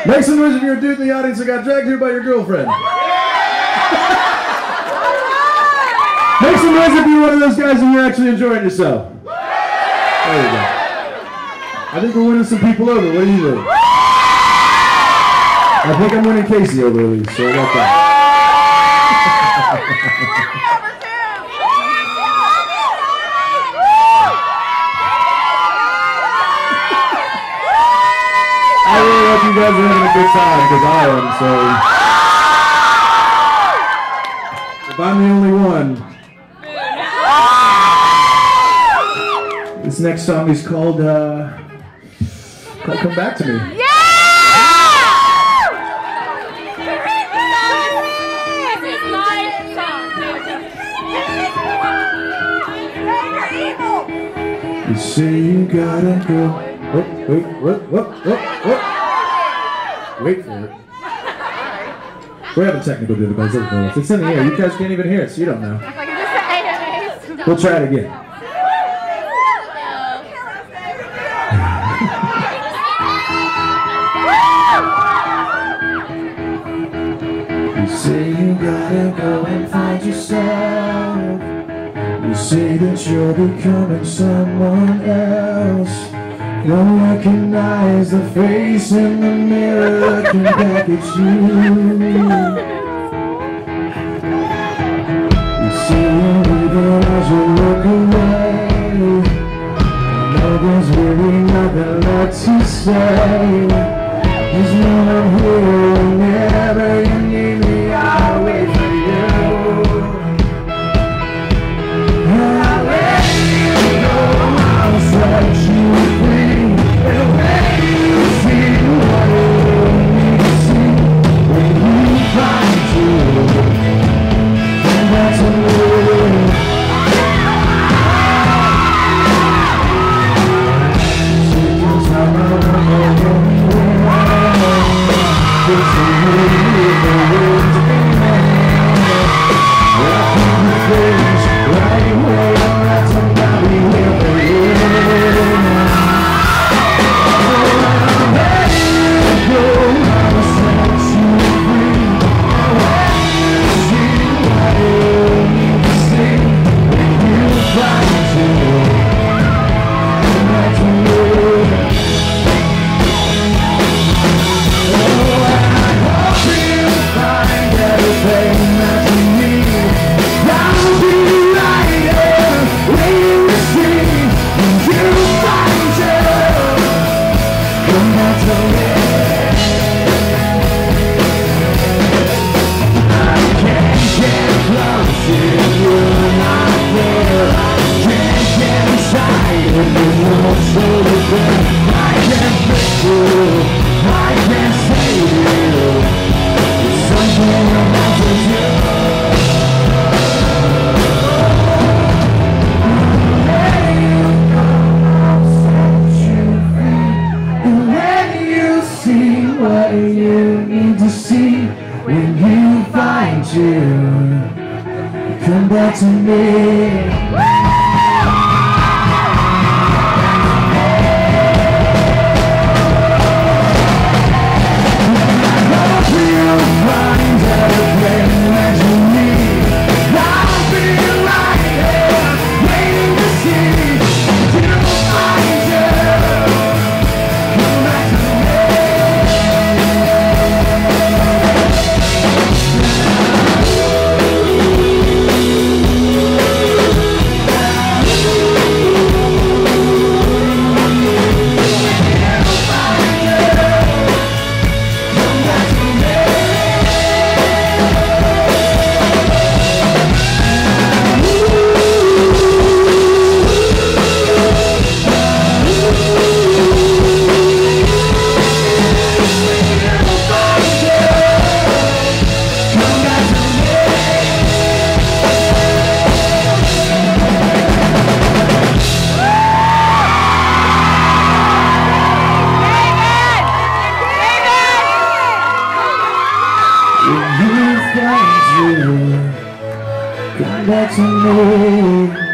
Make some noise if you're a dude in the audience that got dragged here by your girlfriend. Make some noise if you're one of those guys and you're actually enjoying yourself. There you go. I think we're winning some people over. What do you think? I think I'm winning Casey over at least, so I got that. I really hope you guys are having a good time, because I am, so if I'm the only one. This next song is called Come Back to Me. Yeah! This is my song. You say you gotta go. Wait for it. We're having technical difficulties. It's in the air. You guys can't even hear it, so you don't know. We'll try it again. You say you gotta go and find yourself. You say that you're becoming someone else. Don't recognize the face in the mirror looking back at you. You see you're leaving as you look away. No, there's really nothing left to say. There's no one here whenever you need me, I'll wait for you. I'll let you go, I'll set you free. And when you see what you need to see, when you find you, and that's a little. Come back to me. Come back to me.